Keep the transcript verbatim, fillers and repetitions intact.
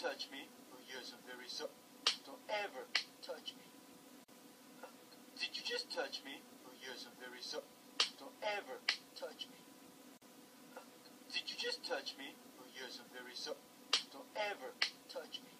touch me? Oh, yes, I'm very sorry. Don't ever touch me. Did you just touch me? Oh, yes, I'm very sorry. Don't ever touch me. Did you just touch me? Oh, yes, I'm very sorry. Don't ever touch me.